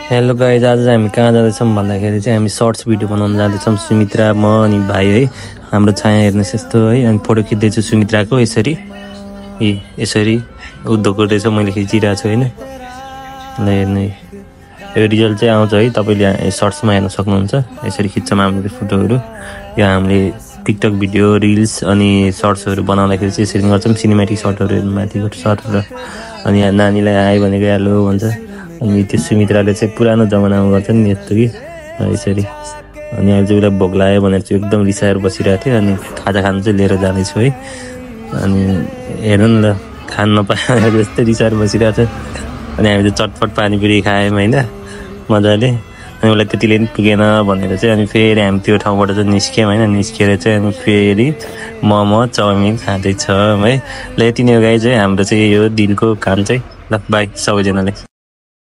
Hello guys, आज हामी कहाँ जाँदैछौँ भन्दाखेरि चाहिँ हामी सर्ट्स भिडियो बनाउन जाँदैछौँ। सुमित्रा, म अनि भाइ है। हाम्रो छाया हेर्नुहोस् यस्तो है। अनि फोटो खिच्दैछु सुमित्राको यसरी यसरी उद्धोको रहेछ, मैले खिचिरहेको छु होइन। ल हेर्नु, यो रिजल्ट चाहिँ आउँछ है, तपाईँले सर्ट्समा हेर्न सक्नुहुन्छ। यसरी खिच्छौँ हामीले फोटोहरू। यो हामीले टिकटक भिडियो, रिल्स अनि सर्ट्सहरू बनाउँदाखेरि चाहिँ यसरी गर्छौँ। सिनेमेटिक सर्टहरू माथिको सर्टहरू। अनि यहाँ नानीलाई आयो भनेको हेलो भन्छ। अनि त्यो सुमित्राले चाहिँ पुरानो जमानामा गर्छ नि यस्तो कि यसरी। अनि अहिले चाहिँ उसलाई भोक लाग्यो भनेर चाहिँ एकदम रिसाएर बसिरहेको थियो। अनि खाजा खानु चाहिँ लिएर जाँदैछु है। अनि हेर्नु न ल, खान नपाएर जस्तै रिसाएर बसिरहेको छ। अनि हामी चाहिँ चटपट पानीपुरी खायौँ होइन मजाले। अनि उसलाई त्यतिले पनि पुगेन भनेर चाहिँ अनि फेरि हामी त्यो ठाउँबाट चाहिँ निस्क्यौँ होइन। निस्केर चाहिँ अनि फेरि मोमो चाउमिन खाँदैछौँ है। ल यति नै हो गाइज है, हाम्रो चाहिँ यो दिलको काम चाहिँ। ल बाई सबैजनाले।